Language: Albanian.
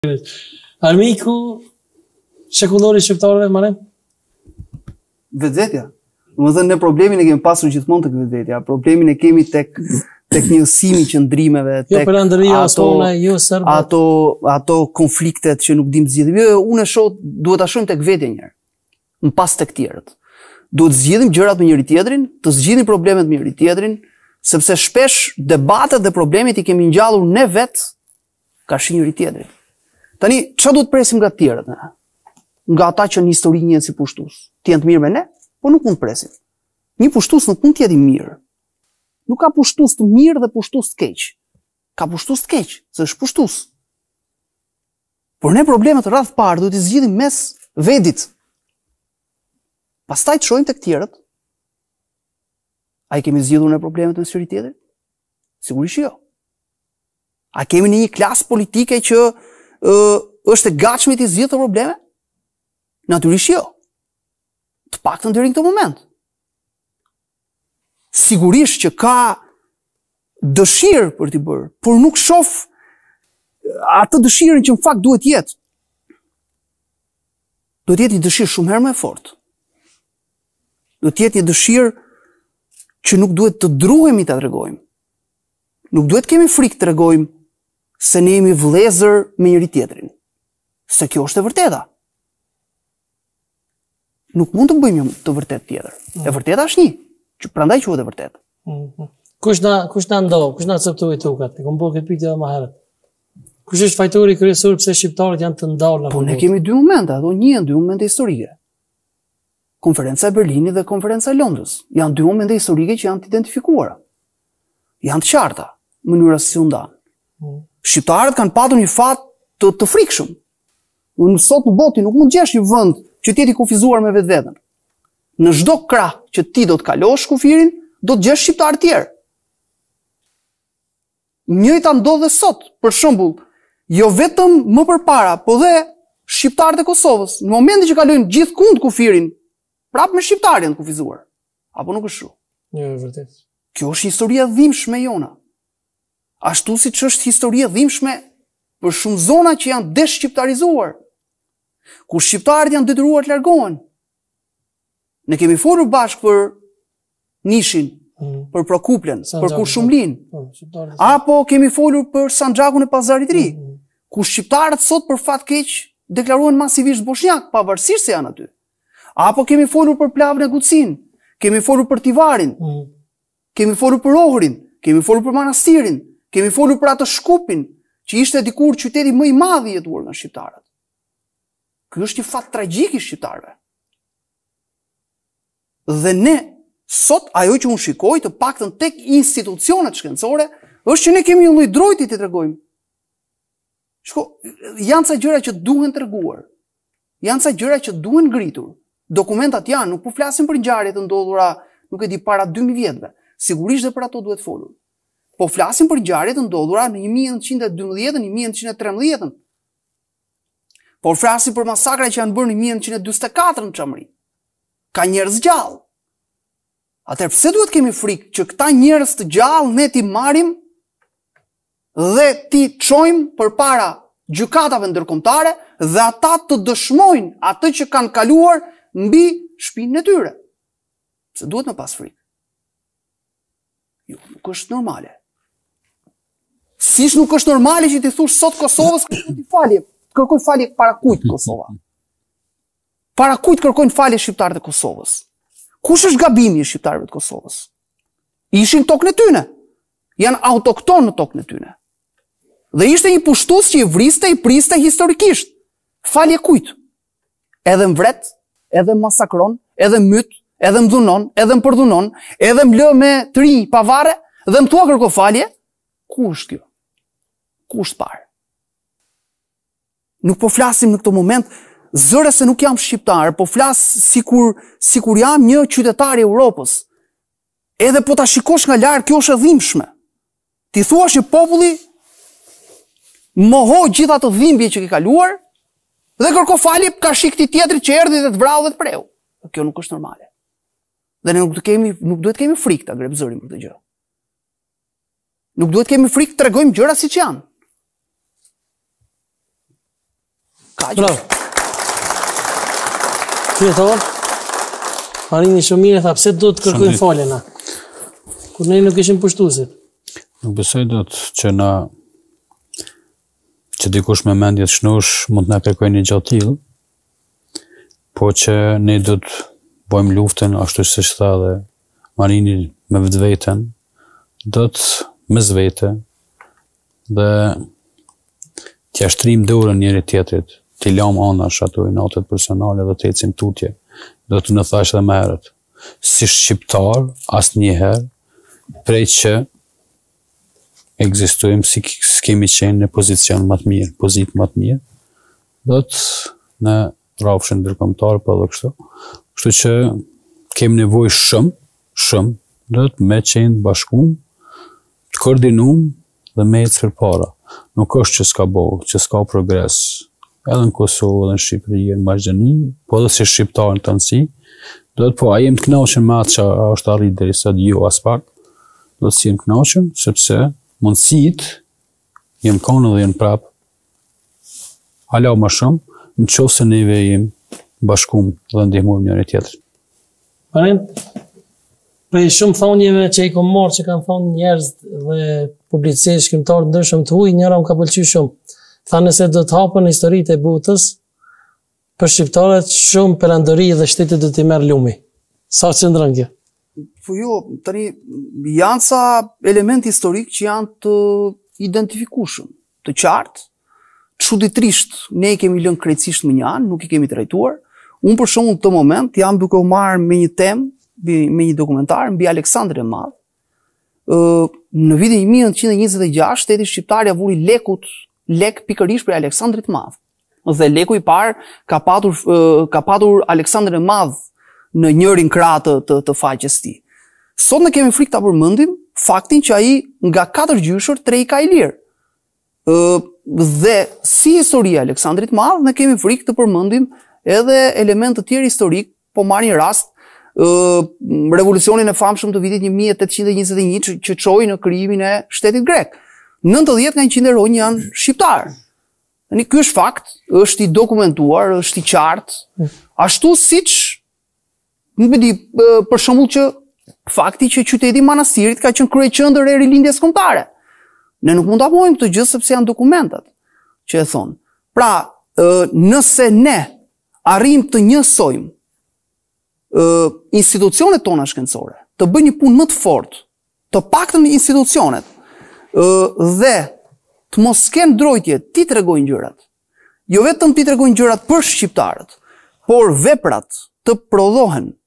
Armiku shekullori shqiptarëve Manem? Vetvetja. Domethënë ne problemin e kemi pasur gjithmonë tek vetvetja. Problemin e kemi tek njësimi i qëndrimeve, tek ato konfliktet që nuk dim zgjidhim. Unë shoh duhet ta shohim tek vetja një herë. M'pas tek tjerët. Duhet zgjidhim gjërat me njëri tjetrin, të zgjidhim problemet me njëri tjetrin, sepse shpesh debatet dhe problemet i kemi ngjallur ne vet karshi njëri tjetrin. Tani, çfarë duhet presim nga të tjerët ne? Nga ata që në histori njihen si pushtues. Të jenë të mirë me ne, po nuk mund të presim. Një pushtues nuk mund të jetë i mirë. Nuk ka pushtues të mirë dhe pushtues të keq. Ka pushtues të keq, se është pushtues. Por ne problemet rreth parë duhet i zgjidhim mes vedit. Pastaj të shohim tek tjerët. A i kemi zgjidhur ne problemet me njëri tjetër? Sigurisht jo. A kemi në një klasë politike që është e gatshme të zgjidhë probleme? Natyrisht jo. Të paktën deri në këtë moment. Sigurisht që ka dëshirë për t'i bërë, por nuk shoh atë dëshirën që në fakt duhet jetë. Duhet jetë një dëshirë shumë herë më e fortë. Duhet jetë një dëshirë që nuk duhet të druhemi ta tregojmë. Nuk duhet kemi frikë të tregojmë se ne jemi vëllezër me njëri tjetrin. Se kjo është e vërteta. Nuk mund të bëjmë të vërtet tjetër. E vërteta është një, që prandaj quhet e vërtetë. Kush na ndoh, kush na acceptoi tukat? E kam bërë këtë pyetje edhe më herët. Kush është fajtori kryesor pse shqiptarët janë të ndalur? Po ne kemi dy momente, ato njihen dy momente historike. Konferenca e Berlinit dhe konferenca e Londrës. Janë dy momente historike që janë të identifikuara. Janë të qarta, në mënyra si u ndanë. Shqiptarët kanë patur një fat të frikshëm. Unë sot në botë nuk mund gjesh një vend që t'jeti kufizuar me vetveten. Në çdo krah që ti do të kalosh kufirin, do të gjesh shqiptar të tjerë. Njëjta ndodh dhe sot, për shembull, jo vetëm më përpara, po dhe shqiptarët e Kosovës, në momentin që kalojnë gjithkund kufirin, prapë me shqiptarë janë kufizuar. Apo nuk është kështu? Jo, vërtet. Kjo është historia dhimbshme jona. Ashtu si që është historia dhimbshme për shumë zona që janë deshqiptarizuar, kur shqiptarët janë detyruar të largohen. Ne kemi folur bashkë për Nishin, për Prokuplen, për Kurshumlin, apo kemi folur për Sanxhakun e Pazarit të Ri, ku shqiptarët sot për fat keq deklarohen masivisht bosnjak, pavarësisht se janë aty. Apo kemi folur për Plavën e Gucin, kemi folur për Tivarin, kemi folur për Ohrin, kemi folur për Manastirin, kemi folur për atë Shkupin, që ishte dikur qyteti më i madh i jetuar nga shqiptarët. Ky është një fat tragjik i shqiptarëve. Dhe ne, sot, ajo që unë shikoj të paktën tek institucionet shkencore, është që ne kemi një lloj drojti të tregojmë. Shko, janë ca gjëra që duhen treguar. Janë ca gjëra që duhen ngritur. Dokumentat janë, nuk po flasim për ngjarje të ndodhura, nuk e di para 2000 vjetëve. Sigurisht dhe për ato duhet folur. Po flasim për ngjarje të ndodhura në 1912-ën, 1913-ën. Po flasim për masakra që janë bërë në 1944 në Çamri. Ka njerëz gjallë. Atëherë pse duhet kemi frikë që këta njerëz të gjallë ne ti marrim dhe ti çojmë përpara gjykatave ndërkombëtare dhe ata të dëshmojnë atë që kanë kaluar mbi shpinën e tyre. Pse duhet më pas frikë? Jo, nuk është normale. Siç nuk është normale që ti thush sot Kosovës kërkoj falje para kujt Kosova? Para kujt kërkojnë falje shqiptarët e Kosovës? Kush është gabimi i shqiptarëve të Kosovës? Ishin tokën e tyne. Janë autokton në tokën e tyne. Dhe ishte një pushtues që i vriste, i priste historikisht. Falje kujt? Edhe mbret, edhe masakron, edhe myt, edhe mdhunon, edhe mpërdhunon, edhe mlë me të rinj pavare, dhe më thua kërko falje? Ku është kjo? Ku është parë? Nuk po flasim në këtë moment zëre se nuk jam shqiptar, po flas sikur jam një qytetar i Europës. Edhe po ta shikosh nga larg, kjo është e dhimbshme. Ti thua që populli mohoi gjithë ato dhimbje që ke kaluar dhe kërko falje ka shik këtij tjetrit që erdhi dhe të vrau dhe të preu. Kjo nuk është normale. Dhe ne nuk duhet kemi frikë ta grepzërim për këtë gjë. Nuk duhet kemi frikë të tregojmë gjëra siç janë. Bravo. Kryetor, Marini shumë mirë tha, pse do të kërkojmë falje na? Kur ne nuk ishim pushtuesit. Nuk besoj dot që dikush me mendje të shnush mund të na kërkojë një gjë tillë, po që ne do të bëjmë luftën ashtu siç tha dhe Marini me vetveten, do të mes vete dhe t'ja shtrim dorën njëri tjetrit, t'i lam anash ato i natet personale dhe t'ecim tutje. Do të në thash dhe më herët, si shqiptar, asnjëherë, prej që ekzistojmë si s'kemi qenë në pozicion më të mirë, pozitë më të mirë, do të në rrafshin ndërkombëtar po edhe kështu. Kështu që kemi nevojë shumë, do të me qenë bashkuar, të koordinuar dhe me ecë përpara. Nuk është që s'ka bëu, që s'ka progres, edhe në Kosovë, edhe në Shqipëri, në Maqedoni, po edhe si shqiptar në tëndësi, do të po, a jem të kënaqur me atë që është arrit deri sot, jo as pak, do të si jem të kënaqur, sepse mundësitë jem kanë dhe janë prap. Hala më shumë, në qoftë se neve jem bashkuar dhe ndihmojmë njëri tjetrin. Marin, prej shumë thonjeve që i kom marrë që kanë thonë njerëz dhe publicistë shkrimtarë ndryshëm të huaj, njëra më ka pëlqyer shumë. Tha nëse do të hapën historitë e botës, për shqiptarët shumë perandori dhe shtetit do t'i merr lumi. Sa qëndron kjo? Po jo, tani janë sa element historik që janë të identifikueshëm, të qartë. Çuditërisht, ne i kemi lënë krejtësisht më njanë, nuk i kemi trajtuar. Unë për shembull në këtë moment jam duke u marrë me një temë, me një dokumentar mbi Aleksandrin e Madh. Në vitin 1926, shteti shqiptar ja vuri lek pikërisht për Aleksandrit të Madh. Dhe leku i parë ka patur Aleksandrin e Madh në njërin krah të faqes tij. Sot ne kemi frikë ta përmendim faktin që ai nga 4 gjyshër 3 i ka i lirë. Dhe si historia e Aleksandrit të Madh ne kemi frikë të përmendim edhe elemente të tjerë historik, po marrin rast revolucionin e famshëm të vitit 1821 që çoi në krijimin e shtetit grek. 90 nga 100 ronj janë shqiptarë. Tani ky është fakt, është i dokumentuar, është i qartë, ashtu siç nuk e di, për shembull që fakti që qyteti i Manastirit ka qenë kryeqendër e rilindjes kombëtare. Ne nuk mund ta bëjmë këtë gjë sepse janë dokumentat që e thonë. Pra, nëse ne arrim të njësojmë institucionet tona shkencore, të bëjnë një punë më të fortë, të paktën institucionet, dhe të mos kenë drojtje ti tregojnë gjërat. Jo vetëm ti tregojnë gjërat për shqiptarët, por veprat të prodhohen